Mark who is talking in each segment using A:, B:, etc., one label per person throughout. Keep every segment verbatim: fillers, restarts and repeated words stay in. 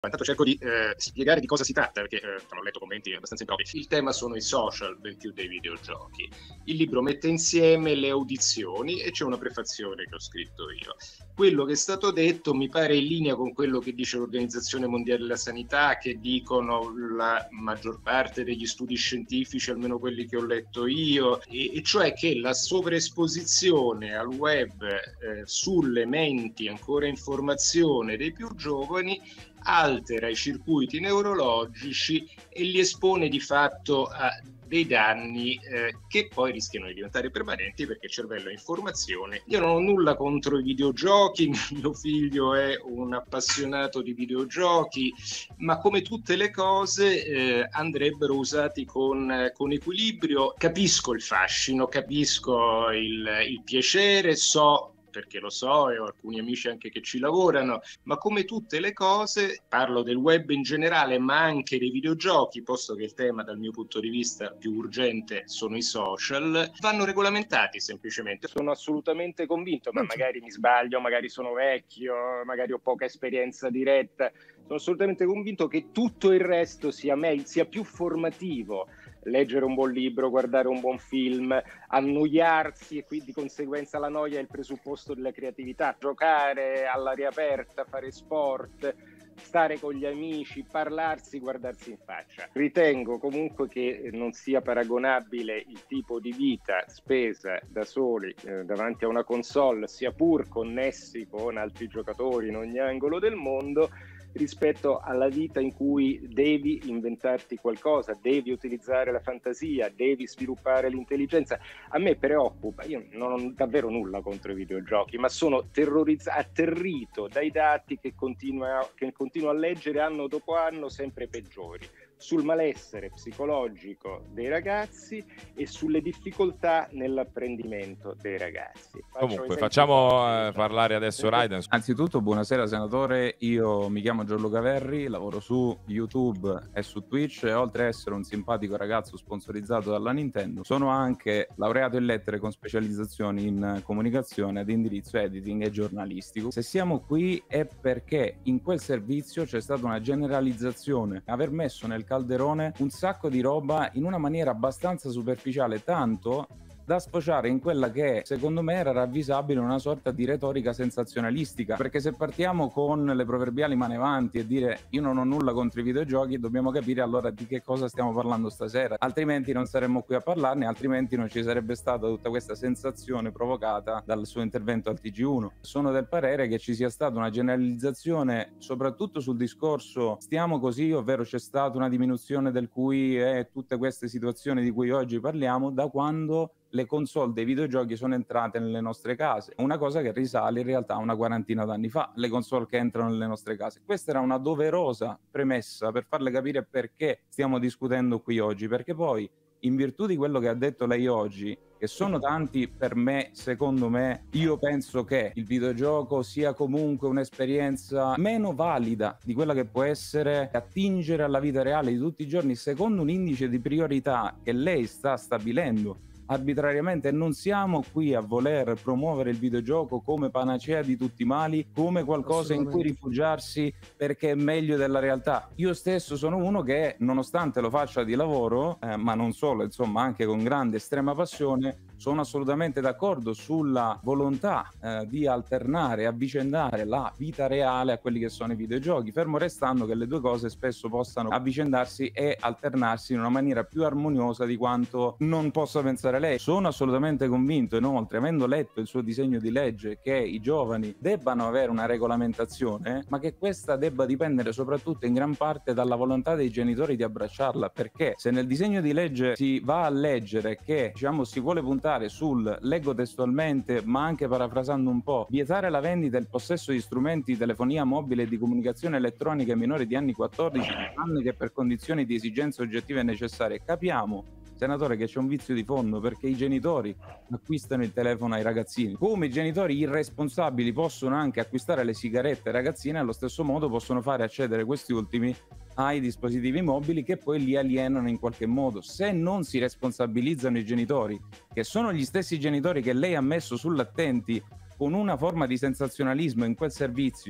A: Intanto cerco di eh, spiegare di cosa si tratta, perché eh, ho letto commenti abbastanza impropri. Il tema sono i social, ben più dei videogiochi. Il libro mette insieme le audizioni e c'è una prefazione che ho scritto io. Quello che è stato detto mi pare in linea con quello che dice l'Organizzazione Mondiale della Sanità, che dicono la maggior parte degli studi scientifici, almeno quelli che ho letto io, e, e cioè che la sovraesposizione al web eh, sulle menti ancora in formazione dei più giovani altera i circuiti neurologici e li espone di fatto a dei danni eh, che poi rischiano di diventare permanenti, perché il cervello è in formazione. Io non ho nulla contro i videogiochi, mio figlio è un appassionato di videogiochi, ma come tutte le cose eh, andrebbero usati con, con equilibrio. Capisco il fascino, capisco il, il piacere, so, perché lo so e ho alcuni amici anche che ci lavorano, ma come tutte le cose, parlo del web in generale, ma anche dei videogiochi, posto che il tema dal mio punto di vista più urgente sono i social, vanno regolamentati semplicemente. Sono assolutamente convinto, ma magari mi sbaglio, magari sono vecchio, magari ho poca esperienza diretta, sono assolutamente convinto che tutto il resto sia, meglio, sia più formativo. Leggere un buon libro, guardare un buon film, annoiarsi, e quindi di conseguenza la noia è il presupposto della creatività, giocare all'aria aperta, fare sport, stare con gli amici, parlarsi, guardarsi in faccia. Ritengo comunque che non sia paragonabile il tipo di vita spesa da soli eh, davanti a una console, sia pur connessi con altri giocatori in ogni angolo del mondo, rispetto alla vita in cui devi inventarti qualcosa, devi utilizzare la fantasia, devi sviluppare l'intelligenza. A me preoccupa, io non ho davvero nulla contro i videogiochi, ma sono terrorizzato, atterrito dai dati che continuo, a, che continuo a leggere anno dopo anno, sempre peggiori, sul malessere psicologico dei ragazzi e sulle difficoltà nell'apprendimento dei ragazzi. Faccio
B: Comunque facciamo eh, parlare adesso Raiden.
C: Anzitutto buonasera senatore, io mi chiamo Gianluca Verri, lavoro su YouTube e su Twitch e oltre ad essere un simpatico ragazzo sponsorizzato dalla Nintendo sono anche laureato in lettere con specializzazioni in comunicazione ad indirizzo editing e giornalistico. Se siamo qui è perché in quel servizio c'è stata una generalizzazione, aver messo nel calderone un sacco di roba in una maniera abbastanza superficiale, tanto da sfociare in quella che secondo me era ravvisabile una sorta di retorica sensazionalistica, perché se partiamo con le proverbiali mani avanti e dire io non ho nulla contro i videogiochi, dobbiamo capire allora di che cosa stiamo parlando stasera, altrimenti non saremmo qui a parlarne, altrimenti non ci sarebbe stata tutta questa sensazione provocata dal suo intervento al T G uno. Sono del parere che ci sia stata una generalizzazione soprattutto sul discorso stiamo così, ovvero c'è stata una diminuzione del Q I e tutte queste situazioni di cui oggi parliamo da quando le console dei videogiochi sono entrate nelle nostre case, una cosa che risale in realtà a una quarantina d'anni fa, le console che entrano nelle nostre case. Questa era una doverosa premessa per farle capire perché stiamo discutendo qui oggi, perché poi in virtù di quello che ha detto lei oggi, che sono tanti per me, secondo me, io penso che il videogioco sia comunque un'esperienza meno valida di quella che può essere attingere alla vita reale di tutti i giorni, secondo un indice di priorità che lei sta stabilendo arbitrariamente. Non siamo qui a voler promuovere il videogioco come panacea di tutti i mali, come qualcosa in cui rifugiarsi perché è meglio della realtà. Io stesso sono uno che, nonostante lo faccia di lavoro, eh, ma non solo, insomma anche con grande estrema passione, sono assolutamente d'accordo sulla volontà eh, di alternare, avvicendare la vita reale a quelli che sono i videogiochi, fermo restando che le due cose spesso possano avvicendarsi e alternarsi in una maniera più armoniosa di quanto non possa pensare lei. Sono assolutamente convinto, inoltre, avendo letto il suo disegno di legge, che i giovani debbano avere una regolamentazione, ma che questa debba dipendere soprattutto in gran parte dalla volontà dei genitori di abbracciarla, perché se nel disegno di legge si va a leggere che, diciamo, si vuole puntare sul, leggo testualmente, ma anche parafrasando un po', vietare la vendita e il possesso di strumenti di telefonia mobile e di comunicazione elettronica ai minori di anni quattordici, tranne che per condizioni di esigenze oggettive necessarie, capiamo, senatore, che c'è un vizio di fondo, perché i genitori acquistano il telefono ai ragazzini, come i genitori irresponsabili possono anche acquistare le sigarette ai ragazzini, allo stesso modo possono fare accedere questi ultimi ai dispositivi mobili che poi li alienano in qualche modo. Se non si responsabilizzano i genitori, che sono gli stessi genitori che lei ha messo sull'attenti con una forma di sensazionalismo in quel servizio,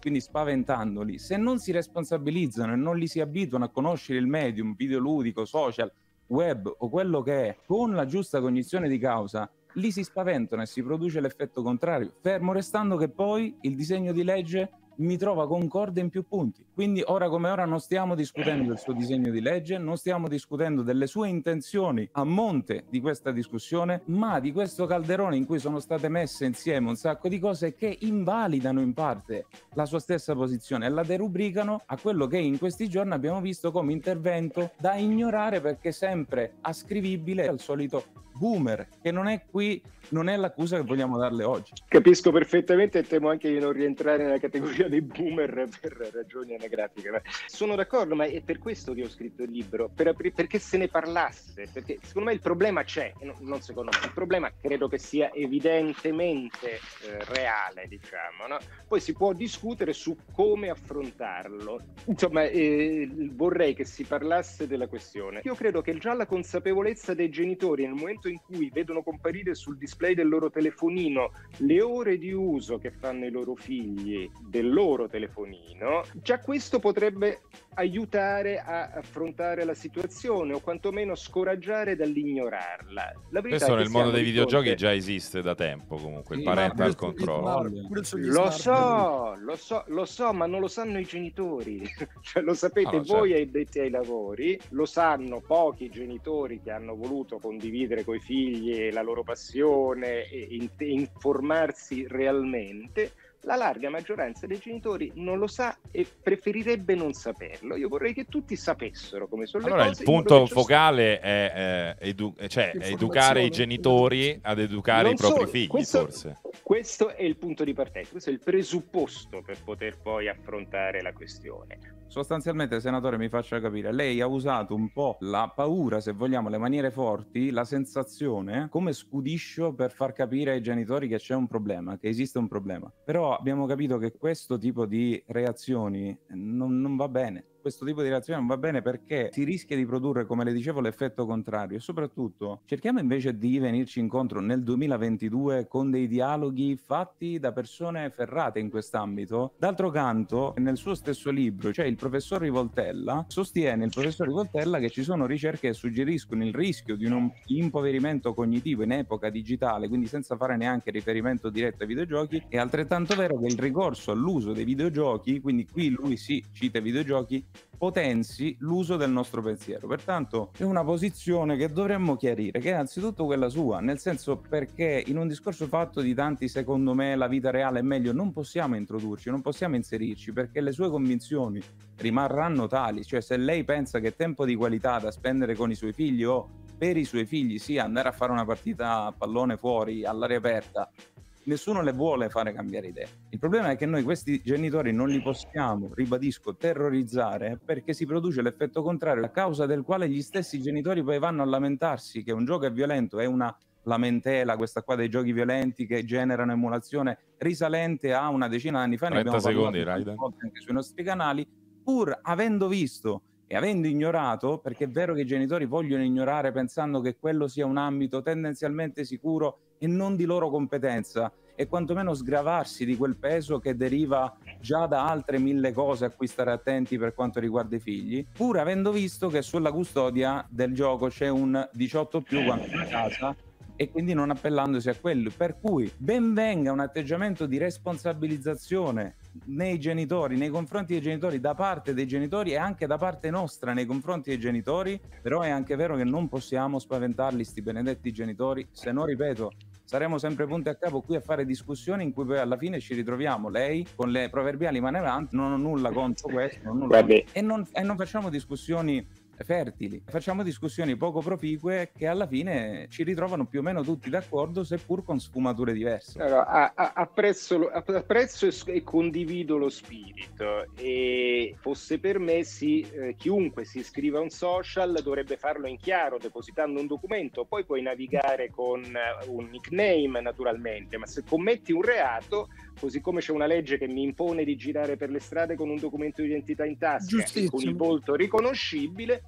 C: quindi spaventandoli, se non si responsabilizzano e non li si abituano a conoscere il medium videoludico, social, web o quello che è, con la giusta cognizione di causa, lì si spaventano e si produce l'effetto contrario, fermo restando che poi il disegno di legge mi trova concorde in più punti. Quindi ora come ora non stiamo discutendo del suo disegno di legge, non stiamo discutendo delle sue intenzioni a monte di questa discussione, ma di questo calderone in cui sono state messe insieme un sacco di cose che invalidano in parte la sua stessa posizione e la derubricano a quello che in questi giorni abbiamo visto come intervento da ignorare, perché sempre ascrivibile al solito boomer, che non è qui, non è l'accusa che vogliamo darle oggi.
A: Capisco perfettamente e temo anche di non rientrare nella categoria dei boomer per ragioni anagrafiche. Ma sono d'accordo, ma è per questo che ho scritto il libro, per, perché se ne parlasse, perché secondo me il problema c'è, no, non secondo me, il problema credo che sia evidentemente eh, reale, diciamo, no? Poi si può discutere su come affrontarlo. Insomma, eh, vorrei che si parlasse della questione. Io credo che già la consapevolezza dei genitori nel momento in cui vedono comparire sul display del loro telefonino le ore di uso che fanno i loro figli del loro telefonino, già questo potrebbe aiutare a affrontare la situazione o quantomeno scoraggiare dall'ignorarla. La
B: Questo nel mondo dei videogiochi fronte... già esiste da tempo, comunque, il parental control.
A: Lo so, lo so, lo so, ma non lo sanno i genitori. Cioè, lo sapete ah, voi certo. addetti ai lavori, lo sanno pochi genitori che hanno voluto condividere coi figli la loro passione e in- informarsi realmente. La larga maggioranza dei genitori non lo sa e preferirebbe non saperlo. Io vorrei che tutti sapessero come sono
B: allora,
A: le cose.
B: Allora il punto focale è, è, edu- cioè, è educare i genitori ad educare non i propri so, figli,
A: questo,
B: forse.
A: Questo è il punto di partenza, questo è il presupposto per poter poi affrontare la questione.
C: Sostanzialmente, senatore, mi faccia capire, lei ha usato un po' la paura, se vogliamo, le maniere forti, la sensazione come scudiscio per far capire ai genitori che c'è un problema, che esiste un problema. Però abbiamo capito che questo tipo di reazioni non, non va bene. Questo tipo di reazione non va bene perché si rischia di produrre, come le dicevo, l'effetto contrario. E soprattutto cerchiamo invece di venirci incontro nel duemilaventidue con dei dialoghi fatti da persone ferrate in quest'ambito. D'altro canto, nel suo stesso libro, cioè il professor Rivoltella, sostiene il professor Rivoltella che ci sono ricerche che suggeriscono il rischio di un impoverimento cognitivo in epoca digitale, quindi senza fare neanche riferimento diretto ai videogiochi. È altrettanto vero che il ricorso all'uso dei videogiochi, quindi qui lui sì cita i videogiochi, potenzi l'uso del nostro pensiero. Pertanto è una posizione che dovremmo chiarire, che è anzitutto quella sua, nel senso, perché in un discorso fatto di tanti secondo me la vita reale è meglio, non possiamo introdurci, non possiamo inserirci, perché le sue convinzioni rimarranno tali. Cioè, se lei pensa che tempo di qualità da spendere con i suoi figli o per i suoi figli sia andare a fare una partita a pallone fuori all'aria aperta, nessuno le vuole fare cambiare idea. Il problema è che noi questi genitori non li possiamo, ribadisco, terrorizzare, perché si produce l'effetto contrario, a causa del quale gli stessi genitori poi vanno a lamentarsi che un gioco è violento, è una lamentela questa qua dei giochi violenti che generano emulazione risalente a una decina di anni fa, ne abbiamo
B: secondi,
C: parlato anche sui nostri canali, pur avendo visto e avendo ignorato, perché è vero che i genitori vogliono ignorare pensando che quello sia un ambito tendenzialmente sicuro e non di loro competenza, e quantomeno sgravarsi di quel peso che deriva già da altre mille cose a cui stare attenti per quanto riguarda i figli, pur avendo visto che sulla custodia del gioco c'è un diciotto più quanto in casa, e quindi non appellandosi a quello. Per cui ben venga un atteggiamento di responsabilizzazione nei genitori, nei confronti dei genitori, da parte dei genitori e anche da parte nostra nei confronti dei genitori, però è anche vero che non possiamo spaventarli sti benedetti genitori, se no, ripeto, saremo sempre punti a capo qui a fare discussioni in cui poi alla fine ci ritroviamo lei con le proverbiali mani avanti, non ho nulla contro questo, non nulla contro, e, non, e non facciamo discussioni fertili, facciamo discussioni poco proficue che alla fine ci ritrovano più o meno tutti d'accordo, seppur con sfumature diverse.
A: Allora, a, a, apprezzo, apprezzo e, e condivido lo spirito, e fosse per me sì, eh, chiunque si iscriva a un social dovrebbe farlo in chiaro, depositando un documento. Poi puoi navigare con un nickname naturalmente, ma se commetti un reato, così come c'è una legge che mi impone di girare per le strade con un documento di identità in tasca e con il volto riconoscibile,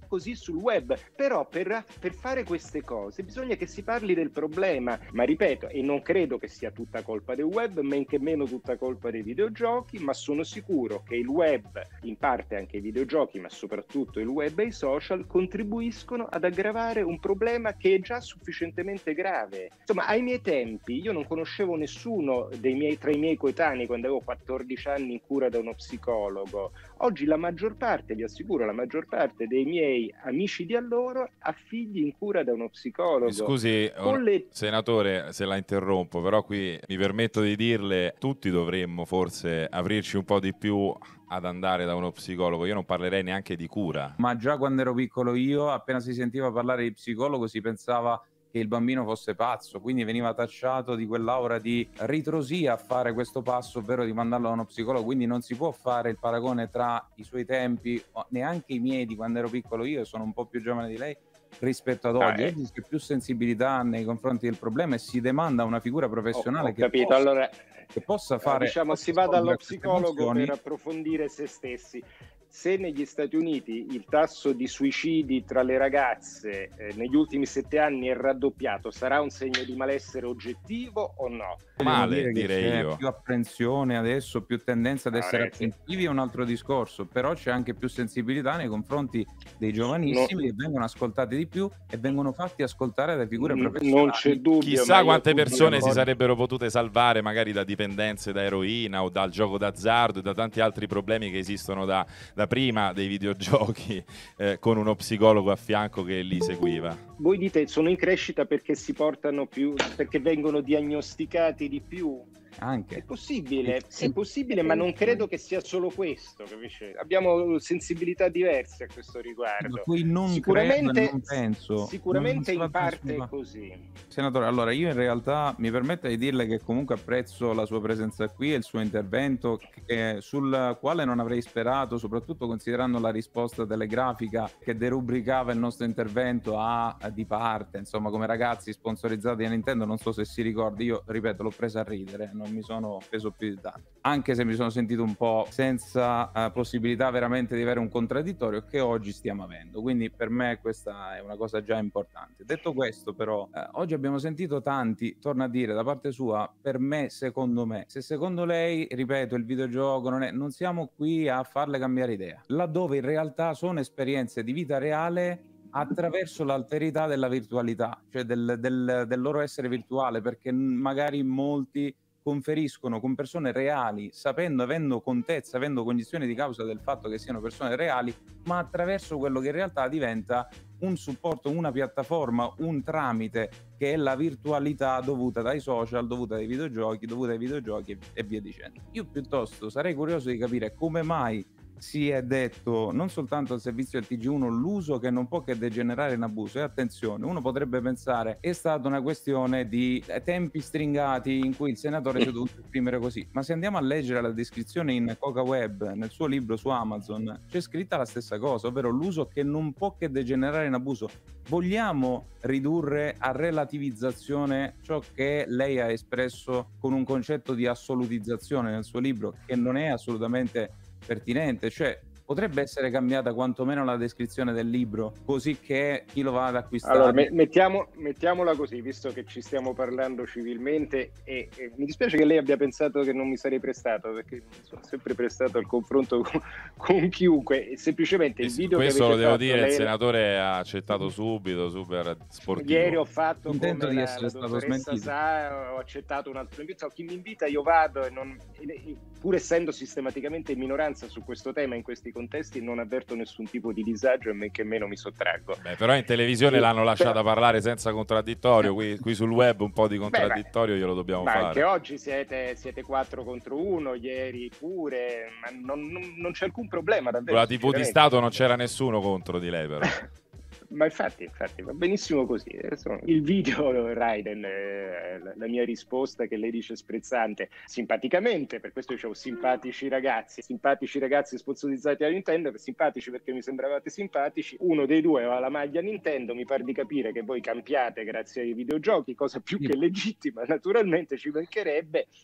D: così sul web. Però per, per fare queste cose bisogna che si parli del problema, ma ripeto, e non credo che sia tutta colpa del web, men che meno tutta colpa dei videogiochi, ma sono sicuro che il web, in parte anche i videogiochi, ma soprattutto il web e i social, contribuiscono ad aggravare un problema che è già sufficientemente grave. Insomma, ai miei tempi io non conoscevo nessuno dei miei, tra i miei coetanei quando avevo quattordici anni in cura da uno psicologo. Oggi la maggior parte, vi assicuro, la maggior parte dei miei amici di allora ha figli in cura da uno psicologo.
B: Scusi,
D: Con le...
B: senatore, se la interrompo, però qui mi permetto di dirle, tutti dovremmo forse aprirci un po' di più ad andare da uno psicologo. Io non parlerei neanche di cura.
C: Ma già quando ero piccolo io, appena si sentiva parlare di psicologo, si pensava che il bambino fosse pazzo, quindi veniva tacciato di quell'aura di ritrosia a fare questo passo, ovvero di mandarlo a uno psicologo. Quindi non si può fare il paragone tra i suoi tempi, neanche i miei di quando ero piccolo io, sono un po' più giovane di lei, rispetto ad oggi. Oggi c'è più sensibilità nei confronti del problema e si demanda una figura professionale
D: ho, ho
C: che,
D: capito.
C: Possa,
D: allora,
C: che possa fare...
D: Diciamo, si va dallo psicologo per approfondire se stessi. Se negli Stati Uniti il tasso di suicidi tra le ragazze eh, negli ultimi sette anni è raddoppiato, sarà un segno di malessere oggettivo o no?
B: Male, direi
C: c'è
B: io.
C: Più apprensione adesso, più tendenza ad
D: No,
C: essere
D: ragazzi.
C: attentivi è un altro discorso, però c'è anche più sensibilità nei confronti dei giovanissimi,
D: No.
C: che vengono ascoltati di più e vengono fatti ascoltare da figure
D: N-
C: professionali.
D: Non c'è dubbio.
B: Chissà
D: ma
B: quante
D: io
B: persone si
D: d'accordo.
B: sarebbero potute salvare magari da dipendenze da eroina o dal gioco d'azzardo e da tanti altri problemi che esistono da, da prima dei videogiochi, eh, con uno psicologo a fianco che li seguiva.
D: Voi dite sono in crescita perché si portano più, perché vengono diagnosticati di più.
C: Anche.
D: È possibile,
C: Sì.
D: è possibile, ma non credo che sia solo questo, capisci? Abbiamo sensibilità diverse a questo riguardo.
C: Cui non
D: Sicuramente,
C: credo e non penso.
D: sicuramente
C: Non
D: in parte è
C: fa-
D: così.
C: Senatore, allora io in realtà mi permetto di dirle che comunque apprezzo la sua presenza qui e il suo intervento, che- sul quale non avrei sperato, soprattutto considerando la risposta telegrafica che derubricava il nostro intervento a, a di parte, insomma, come ragazzi sponsorizzati da Nintendo. Non so se si ricordi, io ripeto, l'ho presa a ridere, non mi sono preso più di tanto, anche se mi sono sentito un po' senza uh, possibilità veramente di avere un contraddittorio che oggi stiamo avendo, quindi per me questa è una cosa già importante. Detto questo, però, eh, oggi abbiamo sentito tanti, torno a dire, da parte sua, per me, secondo me, se secondo lei, ripeto, il videogioco non è, non siamo qui a farle cambiare idea, laddove in realtà sono esperienze di vita reale attraverso l'alterità della virtualità, cioè del, del, del loro essere virtuale, perché magari molti conferiscono con persone reali, sapendo, avendo contezza, avendo cognizione di causa del fatto che siano persone reali, ma attraverso quello che in realtà diventa un supporto, una piattaforma, un tramite, che è la virtualità dovuta dai social, dovuta dai videogiochi, dovuta ai videogiochi e via dicendo. Io piuttosto sarei curioso di capire come mai si è detto non soltanto al servizio del T G uno l'uso che non può che degenerare in abuso. E attenzione, uno potrebbe pensare è stata una questione di tempi stringati in cui il senatore si è dovuto esprimere così, ma se andiamo a leggere la descrizione in Coca Web nel suo libro su Amazon c'è scritta la stessa cosa, ovvero l'uso che non può che degenerare in abuso. Vogliamo ridurre a relativizzazione ciò che lei ha espresso con un concetto di assolutizzazione nel suo libro, che non è assolutamente pertinente? Cioè potrebbe essere cambiata quantomeno la descrizione del libro, così che chi lo va ad acquistare...
D: Allora, me- mettiamo, mettiamola così, visto che ci stiamo parlando civilmente, e, e mi dispiace che lei abbia pensato che non mi sarei prestato, perché mi sono sempre prestato al confronto con, con chiunque, e semplicemente il video
B: questo
D: che
B: lo
D: avete
B: devo
D: fatto,
B: dire,
D: lei...
B: il senatore ha accettato subito, super sportivo.
D: Ieri ho fatto
C: Contento
D: come
C: di
D: la,
C: essere
D: la
C: stato
D: dottoressa
C: smentito.
D: sa, ho accettato un altro invito, chi mi invita io vado, e non, e, pur essendo sistematicamente in minoranza su questo tema in questi contesti non avverto nessun tipo di disagio e men che meno mi sottraggo.
B: Beh, però in televisione
D: Sì,
B: l'hanno lasciata
D: però...
B: parlare senza contraddittorio, qui, qui sul web un po' di contraddittorio
D: Beh,
B: glielo dobbiamo
D: ma
B: fare.
D: anche oggi siete, siete quattro contro uno, ieri pure, ma non, non, non c'è alcun problema davvero.
B: Con la tivù di Stato non c'era nessuno contro di lei, però.
D: Ma infatti, infatti, va benissimo così. Il video, Raiden, eh, la, la mia risposta che lei dice sprezzante, simpaticamente, per questo dicevo simpatici ragazzi, simpatici ragazzi sponsorizzati da Nintendo, simpatici perché mi sembravate simpatici, uno dei due aveva la maglia Nintendo, mi pare di capire che voi campiate grazie ai videogiochi, cosa più che legittima, naturalmente ci mancherebbe.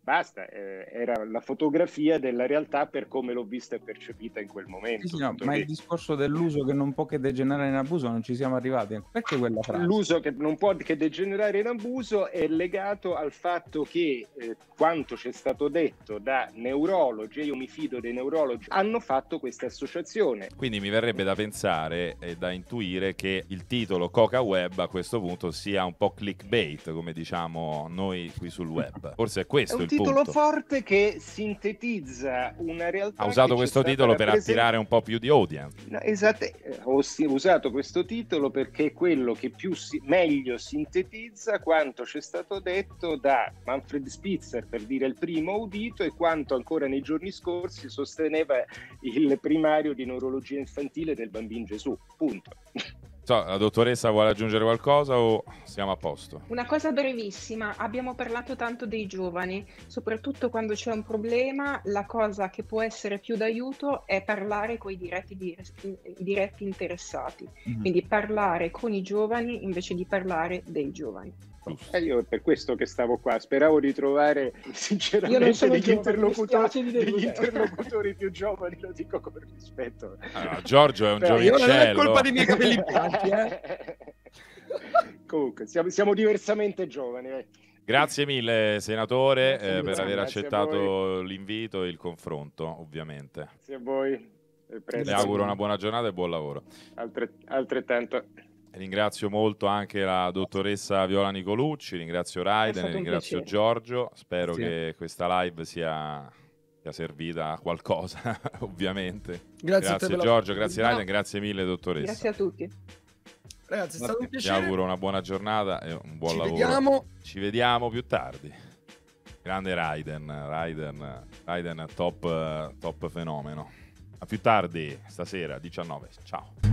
D: basta, eh, era la fotografia della realtà per come l'ho vista e percepita in quel momento.
C: Sì, sì, no, ma il discorso dell'uso che non può che degenerare in abuso non ci siamo arrivati. Perché quella frase?
D: L'uso che non può che degenerare in abuso è legato al fatto che eh, quanto c'è stato detto da neurologi, e io mi fido dei neurologi, hanno fatto questa associazione.
B: Quindi mi verrebbe da pensare e da intuire che il titolo Coca Web a questo punto sia un po' clickbait, come diciamo noi qui sul web. Forse è questo
D: È un
B: il
D: titolo
B: punto.
D: forte che sintetizza una realtà.
B: Ha usato
D: che
B: questo
D: c'è
B: titolo per
D: rappresent-
B: attirare un po' più di audience.
D: No, esatto, ho si- usato questo titolo perché è quello che più si- meglio sintetizza quanto c'è stato detto da Manfred Spitzer, per dire il primo audito, e quanto ancora nei giorni scorsi sosteneva il primario di neurologia infantile del Bambin Gesù. Punto.
B: So, la dottoressa vuole aggiungere qualcosa o siamo a posto?
E: Una cosa brevissima, abbiamo parlato tanto dei giovani, soprattutto quando c'è un problema, la cosa che può essere più d'aiuto è parlare con i diretti, di- i diretti interessati,
C: Mhm.
E: quindi parlare con i giovani invece di parlare dei giovani.
D: E io è per questo che stavo qua, speravo di trovare
E: Io non
D: sinceramente
E: sono
D: degli,
E: giovane, mi
D: interlocutori,
E: spiace di
D: degli
E: deludere.
D: interlocutori più giovani, lo dico con rispetto.
B: Allora, Giorgio è un
D: Però
C: Io non è
B: giovincello.
C: colpa dei miei capelli bianchi, eh.
D: Comunque, siamo, siamo diversamente giovani. eh.
B: Grazie mille, senatore,
D: Grazie
B: eh,
D: mille,
B: per aver
D: grazie a
B: accettato l'invito e il confronto, ovviamente.
D: Grazie a voi. E
B: Le
D: presto.
B: auguro una buona giornata e buon lavoro.
D: Altre- altrettanto.
B: Ringrazio molto anche la dottoressa Viola Nicolucci, ringrazio Raiden,
E: stato un
B: ringrazio
E: piacere.
B: Giorgio. Spero
C: Grazie.
B: che questa live sia, sia servita a qualcosa, ovviamente.
F: Grazie, a te
B: Grazie
F: per la-
B: Giorgio, grazie Raiden, grazie mille dottoressa.
E: Grazie a tutti.
F: Ragazzi, è stato un
B: Vi
F: piacere.
B: auguro una buona giornata e un buon
F: Ci
B: lavoro.
F: vediamo.
B: Ci vediamo più tardi. Grande Raiden, Raiden, Raiden top, top fenomeno. A più tardi, stasera, diciannove. Ciao.